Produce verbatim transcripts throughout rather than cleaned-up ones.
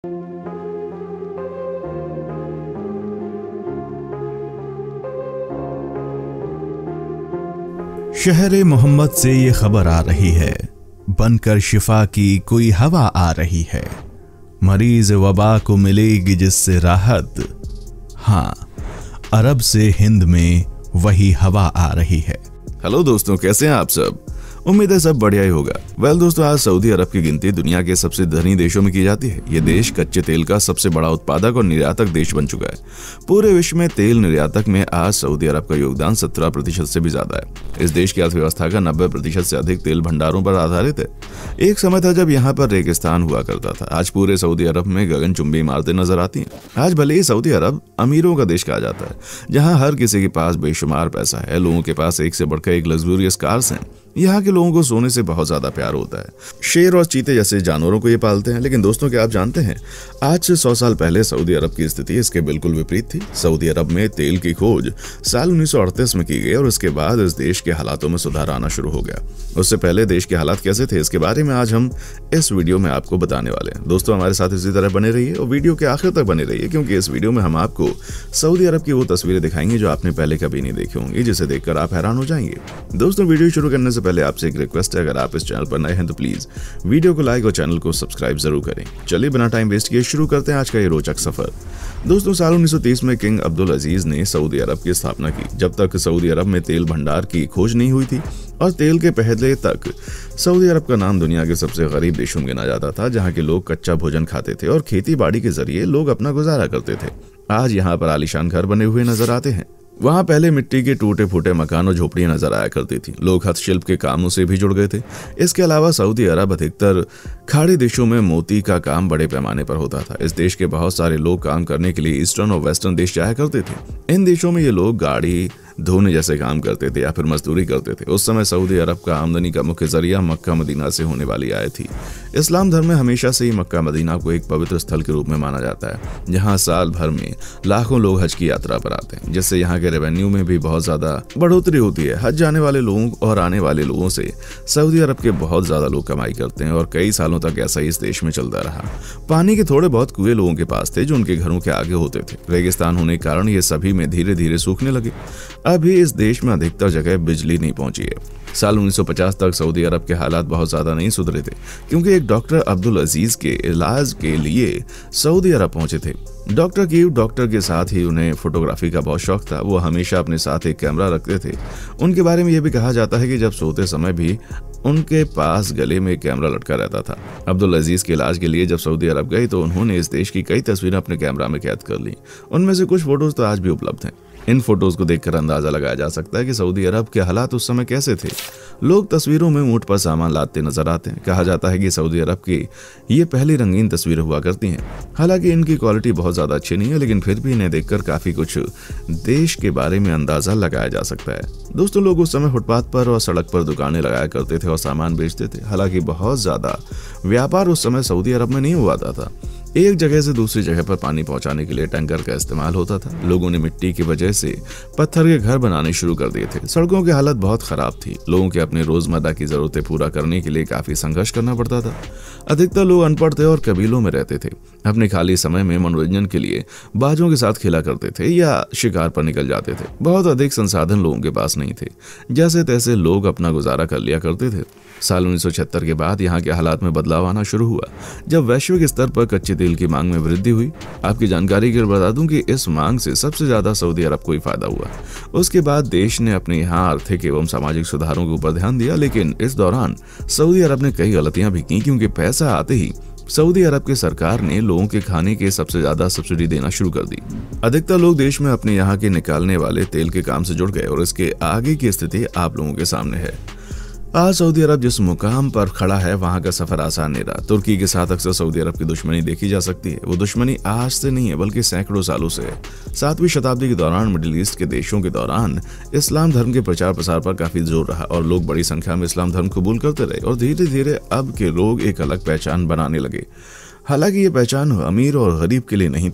शहर मोहम्मद से ये खबर आ रही है, बनकर शिफा की कोई हवा आ रही है, मरीज वबा को मिलेगी जिससे राहत। हाँ, अरब से हिंद में वही हवा आ रही है। हेलो दोस्तों, कैसे हैं आप सब? उम्मीद है सब बढ़िया ही होगा। वेल दोस्तों, आज सऊदी अरब की गिनती दुनिया के सबसे धनी देशों में की जाती है। ये देश कच्चे तेल का सबसे बड़ा उत्पादक और निर्यातक देश बन चुका है। पूरे विश्व में तेल निर्यातक में आज सऊदी अरब का योगदान सत्रह प्रतिशत से भी ज्यादा है। इस देश की अर्थव्यवस्था का नब्बे प्रतिशत से अधिक तेल भंडारों पर आधारित है। एक समय था जब यहाँ पर रेगिस्तान हुआ करता था। आज पूरे सऊदी अरब में गगनचुंबी इमारतें नजर आती हैं। आज भले ही सऊदी अरब अमीरों का देश कहा जाता है, जहाँ हर किसी के पास बेशुमार पैसा है। लोगों के पास एक से बढ़कर एक लग्जूरियस कार्स हैं। यहाँ के लोगों को सोने से बहुत ज्यादा प्यार होता है। शेर और चीते जैसे जानवरों को ये पालते हैं। लेकिन दोस्तों, क्या आप जानते हैं, आज से सौ साल पहले सऊदी अरब की स्थिति इसके बिल्कुल विपरीत थी। सऊदी अरब में तेल की खोज साल उन्नीस सौ अड़तीस में की गई और इसके बाद इस देश के हालातों में सुधार आना शुरू हो गया। उससे पहले देश के हालात कैसे थे, इसके बारे में आज हम इस वीडियो में आपको बताने वाले हैं। दोस्तों, हमारे साथ इसी तरह बने रहिए और वीडियो के आखिर तक बने रहिए, क्योंकि इस वीडियो में हम आपको सऊदी अरब की वो तस्वीरें दिखाएंगे जो आपने पहले कभी नहीं देखी होंगी, जिसे देखकर आप हैरान हो जाएंगे। दोस्तों, वीडियो शुरू करने से पहले आपसे एक रिक्वेस्ट है, अगर आप इस चैनल पर नए हैं तो प्लीज वीडियो को लाइक और चैनल को सब्सक्राइब जरूर करें। चलिए बिना टाइम वेस्ट किए शुरू करते हैं आज का ये रोचक सफर। दोस्तों, साल उन्नीस सौ तीस में किंग अब्दुल अजीज ने सऊदी अरब की स्थापना की। जब तक सऊदी अरब में तेल भंडार की खोज नहीं हुई थी और तेल के पहले तक सऊदी अरब का नाम दुनिया के सबसे गरीब देशों में गिना जाता था, जहां के लोग कच्चा भोजन खाते थे और खेती बाड़ी के जरिए लोग अपना गुजारा करते थे। आज यहाँ पर आलीशान घर बने हुए नजर आते हैं। वहाँ पहले मिट्टी के टूटे फूटे मकान और झोपड़ियां नजर आया करती थी। लोग हस्तशिल्प के कामों से भी जुड़ गए थे। इसके अलावा सऊदी अरब अधिकतर खाड़ी देशों में मोती का काम बड़े पैमाने पर होता था। इस देश के बहुत सारे लोग काम करने के लिए ईस्टर्न और वेस्टर्न देश जाया करते थे। इन देशों में ये लोग गाड़ी धोने जैसे काम करते थे या फिर मजदूरी करते थे। उस समय सऊदी अरब का आमदनी का मुख्य जरिया मक्का मदीना से होने वाली आय थी। इस्लाम धर्म में हमेशा से ही मक्का मदीना को एक पवित्र स्थल के रूप में माना जाता है, जहां साल भर में लाखों लोग हज की यात्रा पर आते हैं, जिससे यहाँ के रेवेन्यू में भी बहुत ज्यादा बढ़ोतरी होती है। हज जाने वाले लोगों और आने वाले लोगों से सऊदी अरब के बहुत ज्यादा लोग कमाई करते हैं और कई सालों तक ऐसा ही इस देश में चलता रहा। पानी के थोड़े बहुत कुएं लोगों के पास थे जो उनके घरों के आगे होते थे। रेगिस्तान होने के कारण ये सभी में धीरे धीरे सूखने लगे। अभी इस देश में अधिकतर जगह बिजली नहीं पहुंची है। साल उन्नीस सौ पचास तक सऊदी अरब के हालात बहुत ज्यादा नहीं सुधरे थे, क्योंकि एक डॉक्टर अब्दुल अजीज के इलाज के लिए सऊदी अरब पहुंचे थे। डॉक्टर की डॉक्टर के साथ ही उन्हें फोटोग्राफी का बहुत शौक था। वो हमेशा अपने साथ एक कैमरा रखते थे। उनके बारे में यह भी कहा जाता है कि जब सोते समय भी उनके पास गले में कैमरा लटका रहता था। अब्दुल अजीज के इलाज के लिए जब सऊदी अरब गए तो उन्होंने इस देश की कई तस्वीरें अपने कैमरा में कैद कर ली। उनमें से कुछ फोटोज तो आज भी उपलब्ध हैं। इन फोटोज को देखकर अंदाजा लगाया जा सकता है कि सऊदी अरब के हालात उस समय कैसे थे। लोग तस्वीरों में ऊंट पर सामान लादते नजर आते हैं। कहा जाता है कि सऊदी अरब की ये पहली रंगीन तस्वीरें हुआ करती हैं। हालांकि इनकी क्वालिटी बहुत ज्यादा अच्छी नहीं है, लेकिन फिर भी इन्हें देखकर काफी कुछ देश के बारे में अंदाजा लगाया जा सकता है। दोस्तों, लोग उस समय फुटपाथ पर और सड़क पर दुकानें लगाया करते थे और सामान बेचते थे। हालांकि बहुत ज्यादा व्यापार उस समय सऊदी अरब में नहीं हुआ था। एक जगह से दूसरी जगह पर पानी पहुंचाने के लिए टैंकर का इस्तेमाल होता था। लोगों ने मिट्टी की वजह से पत्थर के घर बनाने शुरू कर दिए थे। सड़कों की हालत बहुत खराब थी। लोगों के अपने रोजमर्रा की जरूरतें पूरा करने के लिए काफी संघर्ष करना पड़ता था। अधिकतर लोग अनपढ़ थे और कबीलों में रहते थे। अपने खाली समय में मनोरंजन के लिए बाजों के साथ खेला करते थे या शिकार पर निकल जाते थे। बहुत अधिक संसाधन लोगों के पास नहीं थे। जैसे तैसे लोग अपना गुजारा कर लिया करते थे। साल उन्नीस सौ छिहत्तर के बाद यहाँ के हालात में बदलाव आना शुरू हुआ, जब वैश्विक स्तर पर कच्चे तेल की मांग में वृद्धि हुई। आपकी जानकारी के लिए बता दूं कि इस मांग से सबसे ज्यादा सऊदी अरब को ही फायदा हुआ। उसके बाद देश ने अपने यहाँ आर्थिक एवं सामाजिक सुधारों के ऊपर ध्यान दिया, लेकिन इस दौरान सऊदी अरब ने कई गलतियां भी की, क्योंकि पैसा आते ही सऊदी अरब की सरकार ने लोगों के खाने के सबसे ज्यादा सब्सिडी देना शुरू कर दी। अधिकतर लोग देश में अपने यहाँ के निकालने वाले तेल के काम से जुड़ गए और इसके आगे की स्थिति आप लोगों के सामने है। आज सऊदी अरब जिस मुकाम पर खड़ा है, वहां का सफर आसान नहीं रहा। तुर्की के साथ अक्सर सऊदी अरब की दुश्मनी देखी जा सकती है। वो दुश्मनी आज से नहीं है, बल्कि सैकड़ों सालों से है। सातवीं शताब्दी के दौरान मिडिल ईस्ट के देशों के दौरान इस्लाम धर्म के प्रचार प्रसार पर काफी जोर रहा और लोग बड़ी संख्या में इस्लाम धर्म कबूल करते रहे और धीरे धीरे अब के लोग एक अलग पहचान बनाने लगे। हालांकि ये पहचान अमीर और गरीब के लिए नहीं थी।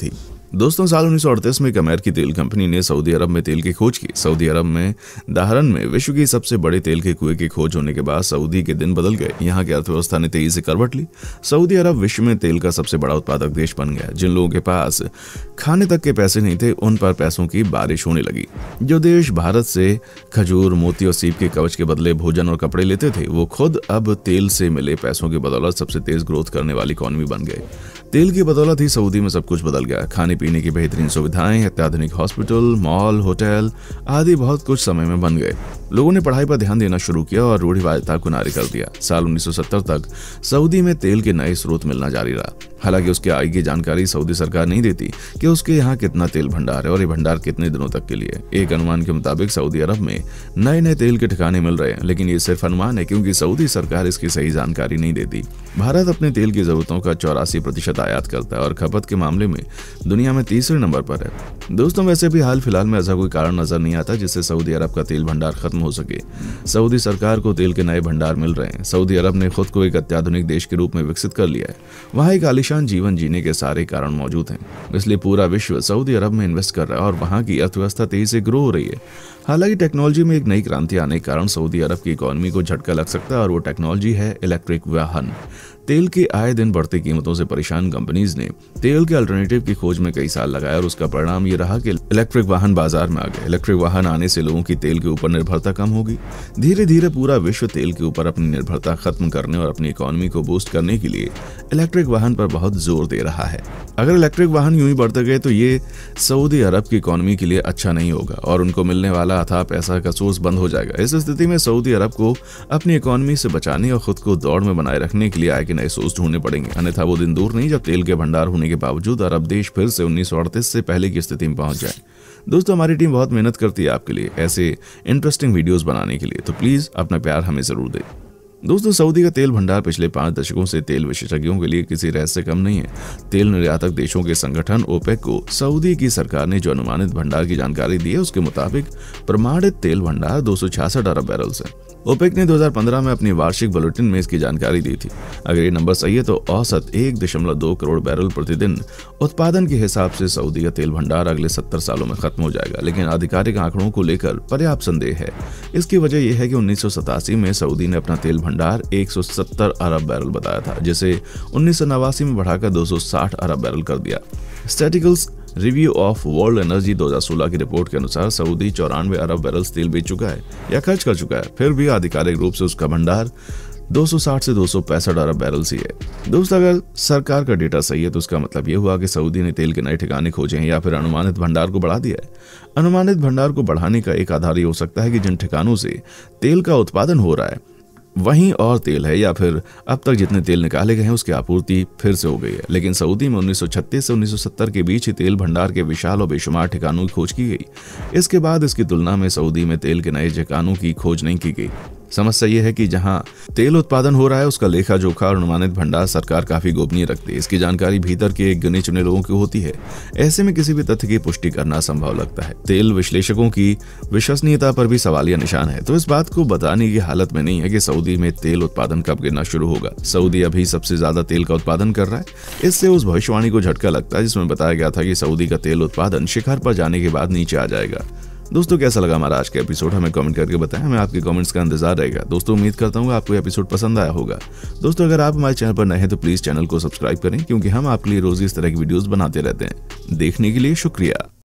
दोस्तों, साल उन्नीस सौ अड़तीस में एक अमेरिकी तेल कंपनी ने सऊदी अरब में तेल की खोज की। सऊदी अरब में दाहरन में विश्व की सबसे बड़े तेल के कुएं की खोज होने के बाद सऊदी के दिन बदल गए। यहाँ की अर्थव्यवस्था ने तेजी से करवट ली। सऊदी अरब विश्व में तेल का सबसे बड़ा उत्पादक देश बन गया। जिन लोगों के पास खाने तक के पैसे नहीं थे, उन पर पैसों की बारिश होने लगी। जो देश भारत से खजूर, मोती और सीप के कवच के बदले भोजन और कपड़े लेते थे, वो खुद अब तेल से मिले पैसों की बदौलत सबसे तेज ग्रोथ करने वाली इकॉनमी बन गए। तेल की बदौलत ही सऊदी में सब कुछ बदल गया। खाने पीने की बेहतरीन सुविधाएं, अत्याधुनिक हॉस्पिटल, मॉल, होटल आदि बहुत कुछ समय में बन गए। लोगों ने पढ़ाई पर ध्यान देना शुरू किया और रूढ़िवादिता को नारी कर दिया। साल उन्नीस सौ सत्तर तक सऊदी में तेल के नए स्रोत मिलना जारी रहा। हालांकि उसके आय की जानकारी सऊदी सरकार नहीं देती कि उसके यहाँ कितना तेल भंडार है और ये भंडार कितने दिनों तक के लिए। एक अनुमान के मुताबिक सऊदी अरब में नए नए तेल के ठिकाने मिल रहे हैं, लेकिन ये सिर्फ अनुमान है क्योंकि सऊदी सरकार इसकी सही जानकारी नहीं देती। भारत अपने तेल की जरूरतों का चौरासी प्रतिशत आयात करता है और खपत के मामले में दुनिया में तीसरे नंबर पर है। दोस्तों, वैसे भी हाल फिलहाल में ऐसा कोई कारण नजर नहीं आता जिससे सऊदी अरब का तेल भंडार खत्म हो सके। सऊदी सरकार को तेल के नए भंडार मिल रहे हैं। सऊदी अरब ने खुद को एक अत्याधुनिक देश के रूप में विकसित कर लिया है। वहाँ एक आलीशान जीवन जीने के सारे कारण मौजूद हैं, इसलिए पूरा विश्व सऊदी अरब में इन्वेस्ट कर रहा है और वहाँ की अर्थव्यवस्था तेजी से ग्रो हो रही है। हालांकि टेक्नोलॉजी में एक नई क्रांति आने के कारण सऊदी अरब की इकोनॉमी को झटका लग सकता है और वो टेक्नोलॉजी है इलेक्ट्रिक वाहन। तेल की आए दिन बढ़ती कीमतों से परेशान कंपनीज ने तेल के अल्टरनेटिव की खोज में कई साल लगाया और उसका परिणाम ये रहा कि इलेक्ट्रिक वाहन बाजार में आ गए। इलेक्ट्रिक वाहन आने से लोगों की तेल के ऊपर निर्भरता कम होगी। धीरे धीरे पूरा विश्व तेल के ऊपर अपनी निर्भरता खत्म करने और अपनी इकोनॉमी को बूस्ट करने के लिए इलेक्ट्रिक वाहन पर बहुत जोर दे रहा है। अगर इलेक्ट्रिक वाहन यूं ही बढ़ते गए तो ये सऊदी अरब की इकोनॉमी के लिए अच्छा नहीं होगा और उनको मिलने वाला अथाह पैसा का सोर्स बंद हो जाएगा। इस स्थिति में सऊदी अरब को अपनी इकोनॉमी से बचाने और खुद को दौड़ में बनाए रखने के लिए आय के नए सोर्स ढूंढने पड़ेंगे। अन्यथा वो दिन दूर नहीं जब तेल के भंडार होने के बावजूद अरब देश फिर से उन्नीस सौ अड़तीस से पहले की स्थिति में पहुंच जाए। दोस्तों, हमारी टीम बहुत मेहनत करती है आपके लिए ऐसे इंटरेस्टिंग वीडियोस बनाने के लिए, तो प्लीज अपना प्यार हमें जरूर दें। दोस्तों, सऊदी का तेल भंडार पिछले पांच दशकों से तेल विशेषज्ञों के लिए किसी रहस्य कम नहीं है। तेल निर्यातक देशों के संगठन ओपेक को सऊदी की सरकार ने जो अनुमानित भंडार की जानकारी दी है, उसके मुताबिक प्रमाणित तेल भंडार दो सौ छियासठ अरब बैरल्स है। ओपेक ने दो हज़ार पंद्रह में अपनी वार्षिक बुलेटिन में इसकी जानकारी दी थी। अगर ये नंबर सही है तो औसत एक दशमलव दो करोड़ बैरल प्रतिदिन उत्पादन के हिसाब से सऊदी का तेल भंडार अगले सत्तर सालों में खत्म हो जाएगा, लेकिन आधिकारिक आंकड़ों को लेकर पर्याप्त संदेह है। इसकी वजह यह है कि उन्नीस सौ सतासी में सऊदी ने अपना तेल भंडार एक सौ सत्तर अरब बैरल बताया था, जिसे उन्नीस सौ नवासी में बढ़ाकर दो सौ साठ अरब बैरल कर दिया। Statisticals review of world energy दो हज़ार सोलह की रिपोर्ट के अनुसार सऊदी चौरानवे अरब बैरल्स तेल बेच चुका है या खर्च कर चुका है। फिर भी आधिकारिक रूप से उसका भंडार दो सौ साठ से दो सौ पैंसठ अरब बैरल्स ही है। दोस्तों, अगर सरकार का डेटा सही है तो उसका मतलब यह हुआ कि सऊदी ने तेल के नए ठिकाने खोजे हैं या फिर अनुमानित भंडार को बढ़ा दिया है। अनुमानित भंडार को बढ़ाने का एक आधार ये हो सकता है कि जिन ठिकानों से तेल का उत्पादन हो रहा है वहीं और तेल है, या फिर अब तक जितने तेल निकाले गए हैं उसकी आपूर्ति फिर से हो गई है। लेकिन सऊदी में उन्नीस सौ छत्तीस से उन्नीस सौ सत्तर के बीच ही तेल भंडार के विशाल और बेशुमार ठिकानों की खोज की गई। इसके बाद इसकी तुलना में सऊदी में तेल के नए ठिकानों की खोज नहीं की गई। समस्या यह है कि जहां तेल उत्पादन हो रहा है उसका लेखा जोखा और अनुमानित भंडार सरकार काफी गोपनीय रखती है। इसकी जानकारी भीतर के गिने चुने लोगों की होती है। ऐसे में किसी भी तथ्य की पुष्टि करना संभव लगता है। तेल विश्लेषकों की विश्वसनीयता पर भी सवालिया निशान है, तो इस बात को बताने की हालत में नहीं है कि सऊदी में तेल उत्पादन कब गिरना शुरू होगा। सऊदी अभी सबसे ज्यादा तेल का उत्पादन कर रहा है। इससे उस भविष्यवाणी को झटका लगता है जिसमें बताया गया था कि सऊदी का तेल उत्पादन शिखर पर जाने के बाद नीचे आ जाएगा। दोस्तों, कैसा लगा हमारा आज का एपिसोड हमें कमेंट करके बताएं। हमें आपके कमेंट्स का इंतजार रहेगा। दोस्तों, उम्मीद करता हूँ आपको एपिसोड पसंद आया होगा। दोस्तों, अगर आप हमारे चैनल पर नए हैं तो प्लीज चैनल को सब्सक्राइब करें, क्योंकि हम आपके लिए रोज इस तरह की वीडियोस बनाते रहते हैं। देखने के लिए शुक्रिया।